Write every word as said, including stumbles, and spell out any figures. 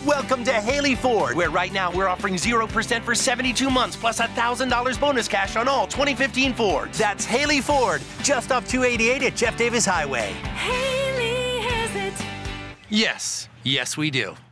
Welcome to Haley Ford, where right now we're offering zero percent for seventy-two months plus one thousand dollars bonus cash on all twenty fifteen Fords. That's Haley Ford, just off two eighty-eight at Jeff Davis Highway. Haley has it. Yes, yes we do.